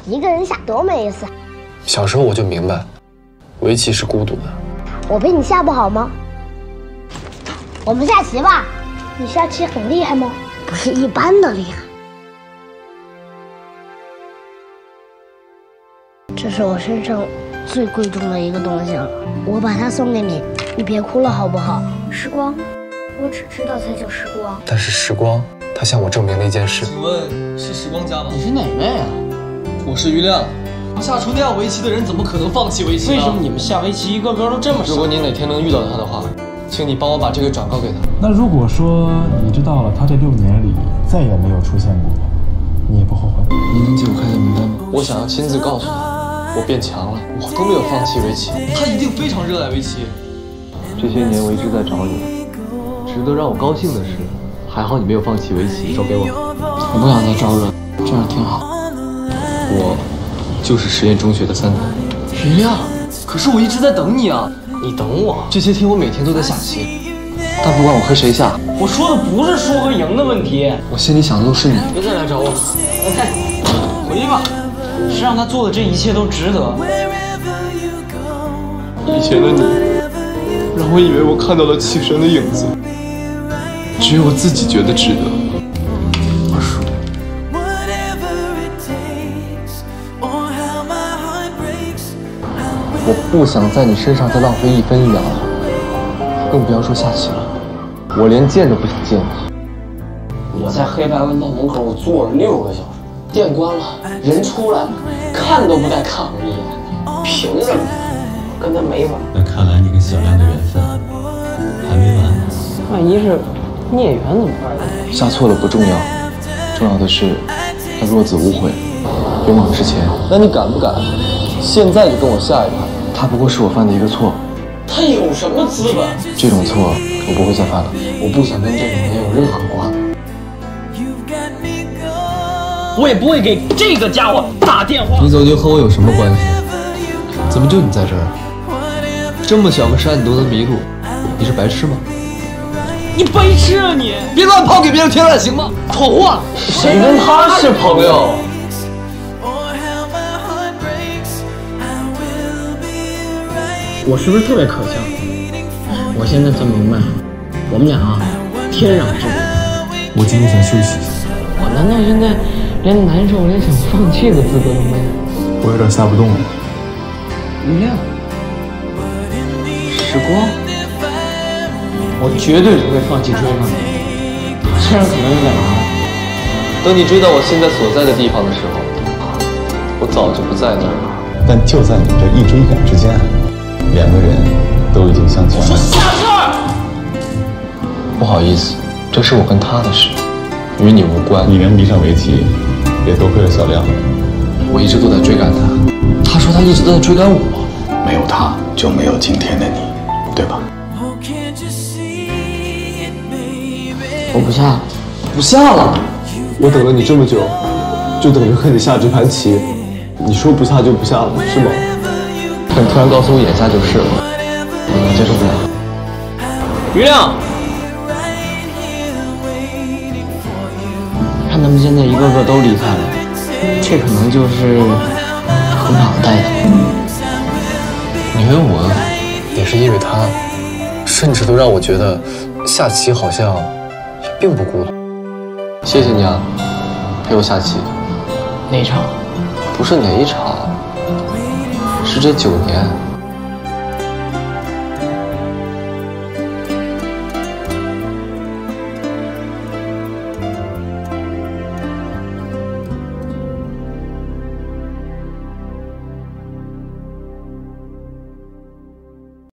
一个人下多没意思。 小时候我就明白，围棋是孤独的。 我陪你下不好吗？我们下棋吧。你下棋很厉害吗？不是一般的厉害。这是我身上最贵重的一个东西了，我把它送给你，你别哭了好不好？时光，我只知道它叫时光。 但是时光，它向我证明了一件事。 请问是时光家吗？ 你是哪位啊？ 我是于亮。下出那样围棋的人，怎么可能放弃围棋呢？ 为什么你们下围棋一个个都这么傻？ 如果你哪天能遇到他的话，请你帮我把这个转告给他。 那如果说你知道了他这6年里再也没有出现过，你也不后悔？ 您能借我看一下名单吗？我想要亲自告诉他，我变强了，我都没有放弃围棋。他一定非常热爱围棋。这些年我一直在找你，值得让我高兴的是，还好你没有放弃围棋，手给我。 我不想再招惹，这样挺好。 我就是实验中学的3年。于亮，可是我一直在等你啊！ 你等我。 这些天我每天都在下棋，但不管我和谁下， 我说的不是输和赢的问题， 我心里想的都是你。 别再来找我了。回去吧，是让他做的这一切都值得。 以前的你，让我以为我看到了棋神的影子，只有我自己觉得值得。我输。我不想在你身上再浪费1分1秒了，更不要说下棋了，我连见都不想见你。 我在黑白文道门口坐了6个小时，店关了，人出来了，看都不带看我一眼，凭什么？跟他没完。 那看来你跟小亮的缘分还没完。 万一是孽缘怎么办？ 下错了不重要，重要的是他落子无悔，勇往直前。那你敢不敢现在就跟我下一盘？他不过是我犯的一个错， 他有什么资本？ 这种错我不会再犯了。我不想跟这种人有任何瓜葛， 我也不会给这个家伙打电话。 你走就和我有什么关系？怎么就你在这儿？这么小个山你都能迷路，你是白痴吗？ 你白痴啊你！ 别乱抛给别人添乱行吗？ 闯祸了！谁跟他是朋友？我是不是特别可笑？我现在才明白，我们俩啊，天壤之别。 我今天想休息一下。 我难道现在连难受、连想放弃的资格都没有？ 我有点下不动了。 于亮，时光，我绝对不会放弃追上你，虽然可能有点难。 等你追到我现在所在的地方的时候，我早就不在那儿了。 但就在你这一追一赶之间，2个人都已经向前了。 说下事儿！ 不好意思，这是我跟他的事，与你无关。 你能迷上围棋，也多亏了小亮。 我一直都在追赶他，他说他一直都在追赶我。 没有他，就没有今天的你，对吧？ 我不下了， 不下了。我等了你这么久，就等着和你下这盘棋。你说不下就不下了，是吗？但突然告诉我眼下就是了，我接受不了。 于亮，看他们现在一个个都离开了，这可能就是很好的代价。 你跟我也是因为他，甚至都让我觉得下棋好像也并不孤独。 谢谢你啊，陪我下棋。 哪场？ 不是哪一场，是这9年。